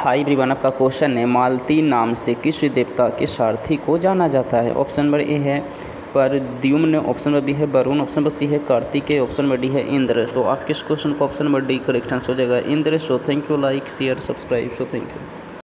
High everyone, आपका question है मालती नाम से किस देवता के सारथी को जाना जाता है। ऑप्शन नंबर ए है प्रद्युम्न, ऑप्शन नंबर बी है वरुण, ऑप्शन नंबर सी है कार्तिकेय, ऑप्शन नंबर डी है इंद्र। तो आपके इस क्वेश्चन को option number D correct answer हो जाएगा Indra. So thank you, like share subscribe. So thank you.